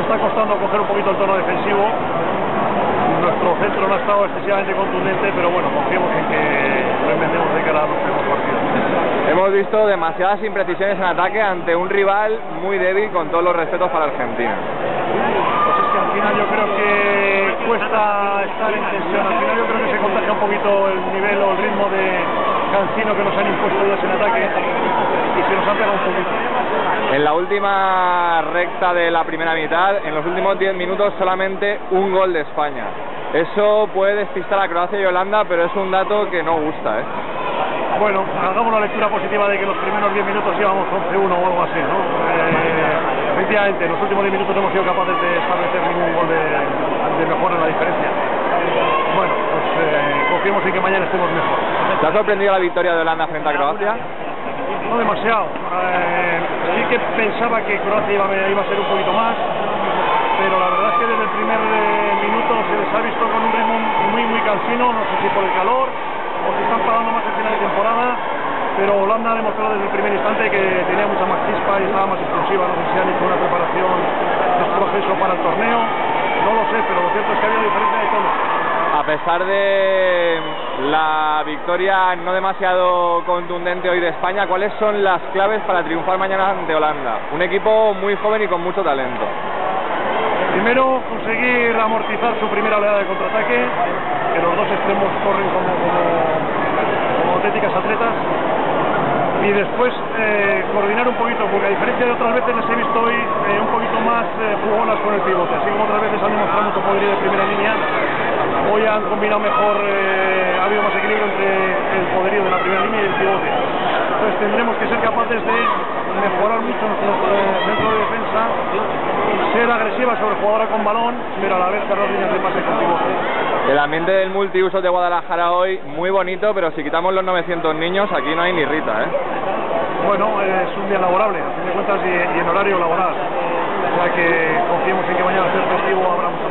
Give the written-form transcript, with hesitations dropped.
está costando coger un poquito el tono defensivo. Nuestro centro no ha estado excesivamente contundente, pero bueno, confiemos en que lo inventemos de cara a los próximos partidos. Hemos visto demasiadas imprecisiones en ataque ante un rival muy débil, con todos los respetos para Argentina. Pues es que al final yo creo que cuesta estar en tensión. Al final yo creo que se contagia un poquito el nivel o el ritmo de Cancino que nos han impuesto ellos en ataque y se nos han pegado un poquito. En la última recta de la primera mitad, en los últimos 10 minutos, solamente un gol de España. Eso puede despistar a Croacia y Holanda, pero es un dato que no gusta, ¿eh? Bueno, hagamos la lectura positiva de que los primeros 10 minutos íbamos 11-1 o algo así, ¿no? Efectivamente, en los últimos 10 minutos no hemos sido capaces de establecer ningún gol de mejora en la diferencia. Bueno, pues confiemos en que mañana estemos mejor. ¿Te ha sorprendido la victoria de Holanda frente a Croacia? No demasiado. Sí que pensaba que Croacia iba a ser un poquito más, pero la verdad es que desde el primer minuto se les ha visto con un ritmo muy cansino, no sé si por el calor o si están pagando más el final de temporada, pero Holanda ha demostrado desde el primer instante que tenía mucha más chispa y estaba más explosiva. No sé si han hecho una preparación, un proceso para el torneo, no lo sé, pero lo cierto es que ha habido diferencia de tono. A pesar de la victoria no demasiado contundente hoy de España, ¿cuáles son las claves para triunfar mañana ante Holanda? Un equipo muy joven y con mucho talento. Primero, conseguir amortizar su primera oleada de contraataque, que los dos extremos corren como auténticas atletas, y después coordinar un poquito, porque a diferencia de otras veces les he visto hoy un poquito más jugonas con el pivote, así como otras veces han demostrado mucho poderío de primera línea. Hoy han combinado mejor, ha habido más equilibrio entre el poderío de la primera línea y el pivote. Entonces tendremos que ser capaces de mejorar mucho nuestro centro de defensa, ser agresivas sobre jugadora con balón, pero a la vez cerrar líneas de pase con pivote. El ambiente del multiusos de Guadalajara hoy, muy bonito, pero si quitamos los 900 niños, aquí no hay ni Rita, ¿eh? Bueno, es un día laborable, a fin de cuentas, y en horario laboral. O sea que confiemos en que mañana, al ser festivo, habrá mucho